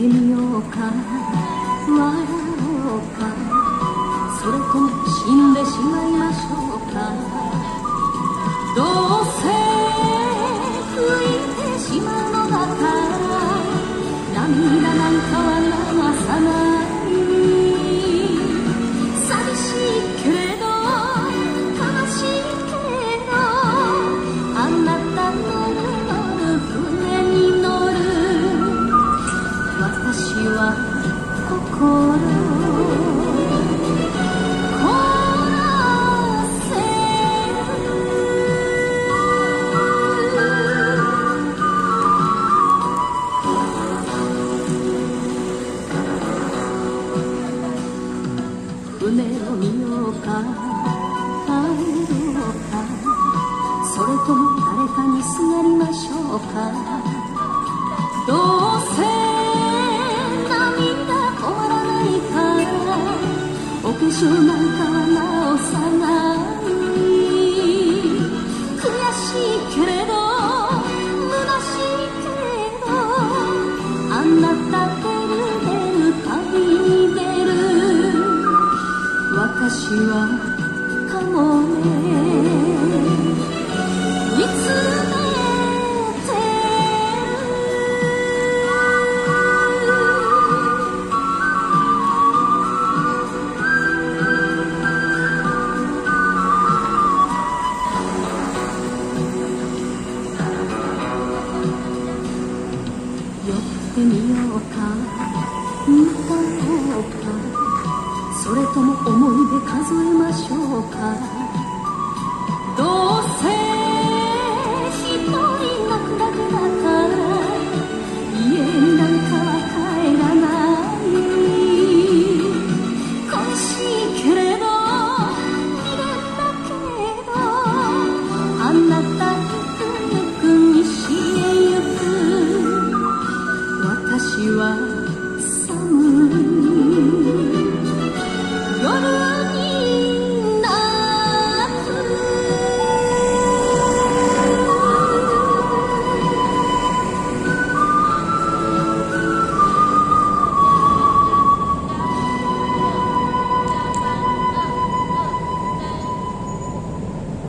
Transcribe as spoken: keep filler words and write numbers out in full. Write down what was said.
みようか笑おうかそれとも死んでしまいましょうかどうせ吹いてしまうのだから涙なんかは流さない寂しいけれど悲しいけれどあなたの乗る船に乗る私は心船を見ようか帰ろうかそれとも誰かにすがりましょうかどうせ涙止まらないからお化粧なんかは直さない悔しいけれど虚しいけれどあなた出る出る旅に出る私はかもねいつめて寄ってみようか歌おうかそれとも思い出数えましょうか